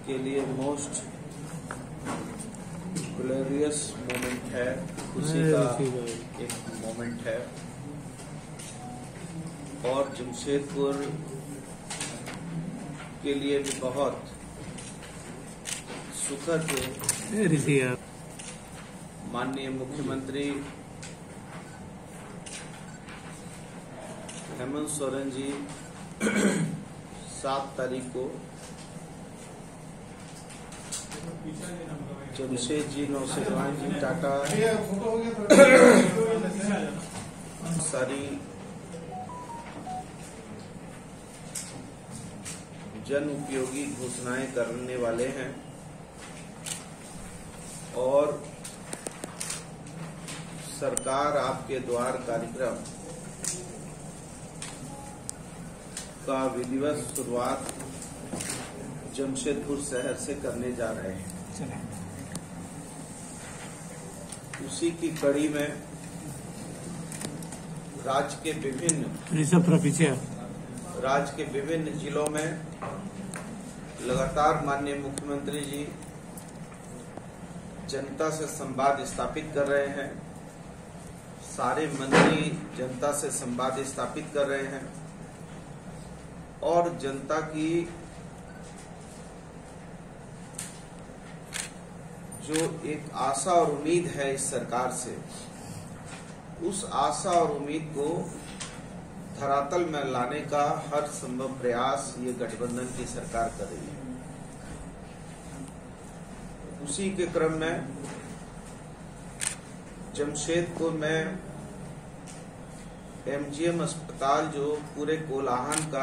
के लिए most glorious moment है, खुशी का एक मोमेंट है। और जमशेदपुर के लिए भी बहुत सुखद है। माननीय मुख्यमंत्री हेमंत सोरेन जी 7 तारीख को जमशेद जी, नौसेना जी, टाटा सारी जन उपयोगी घोषणाएं करने वाले हैं और सरकार आपके द्वार कार्यक्रम का विधिवत शुरुआत जमशेदपुर शहर से करने जा रहे हैं। उसी की कड़ी में राज्य के विभिन्न जिलों में लगातार माननीय मुख्यमंत्री जी जनता से संवाद स्थापित कर रहे हैं। सारे मंत्री जनता से संवाद स्थापित कर रहे हैं और जनता की जो एक आशा और उम्मीद है इस सरकार से, उस आशा और उम्मीद को धरातल में लाने का हर संभव प्रयास ये गठबंधन की सरकार कर रही है। उसी के क्रम में जमशेदपुर में एमजीएम अस्पताल, जो पूरे कोलाहन का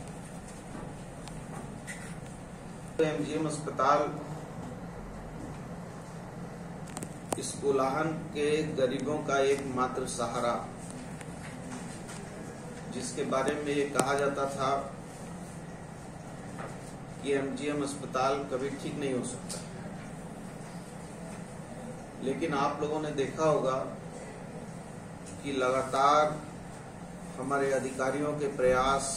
एमजीएम अस्पताल इस कोलाहन के गरीबों का एकमात्र सहारा, जिसके बारे में ये कहा जाता था कि एमजीएम अस्पताल कभी ठीक नहीं हो सकता, लेकिन आप लोगों ने देखा होगा कि लगातार हमारे अधिकारियों के प्रयास,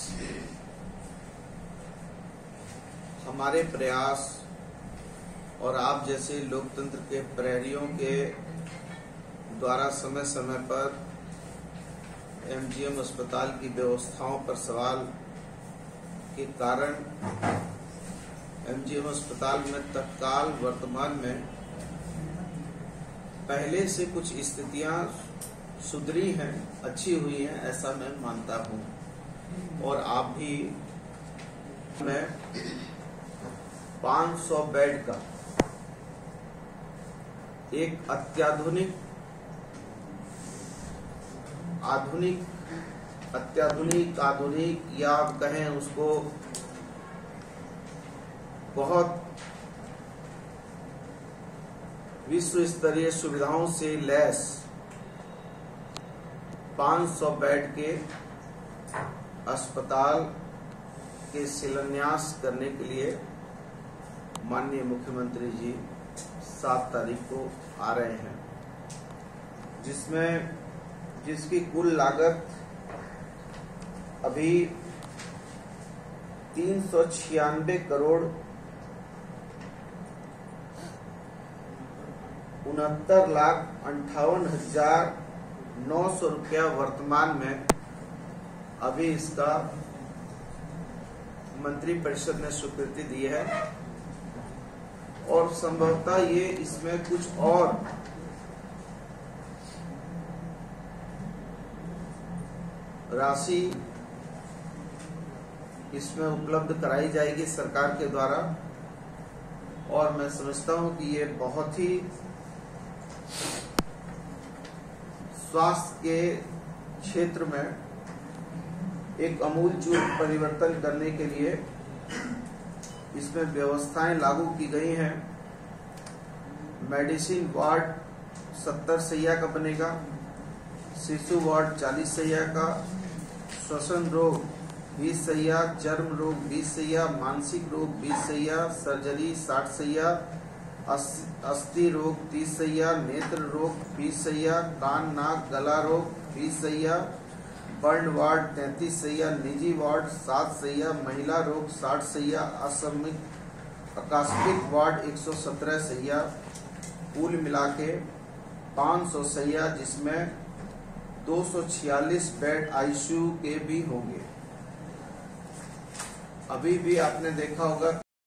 हमारे प्रयास और आप जैसे लोकतंत्र के प्रहरियों के द्वारा समय समय पर एमजीएम अस्पताल की व्यवस्थाओं पर सवाल के कारण एमजीएम अस्पताल में तत्काल वर्तमान में पहले से कुछ स्थितियां सुधरी हैं, अच्छी हुई हैं, ऐसा मैं मानता हूं। और आप भी, मैं 500 बेड का एक अत्याधुनिक या आप कहें उसको बहुत विश्व स्तरीय सुविधाओं से लैस 500 बेड के अस्पताल के शिलान्यास करने के लिए माननीय मुख्यमंत्री जी 7 तारीख को आ रहे हैं, जिसकी कुल लागत अभी 396 करोड़ 69,58,900 रुपया वर्तमान में अभी इसका मंत्रिपरिषद ने स्वीकृति दी है और संभवतः ये इसमें कुछ और राशि इसमें उपलब्ध कराई जाएगी सरकार के द्वारा। और मैं समझता हूं कि ये बहुत ही स्वास्थ्य के क्षेत्र में एक आमूलचूल परिवर्तन करने के लिए इसमें व्यवस्थाएं लागू की गई हैं। मेडिसिन वार्ड 70 सैया का बनेगा, शिशु वार्ड 40 सैया का, श्वसन रोग 20 सैया, चर्म रोग 20 सैया, मानसिक रोग 20 सैया, सर्जरी 60 सैया, अस्थि रोग 30 सैया, नेत्र रोग 20 सैया, कान नाक गला रोग 20 सैया, बर्न वार्ड 33 सैया, निजी वार्ड 7 सैया, महिला रोग 60 सैया, आकस्मिक वार्ड 117 सैया, कुल मिला के 500 सैया, जिसमें 246 बेड आईसीयू के भी होंगे। अभी भी आपने देखा होगा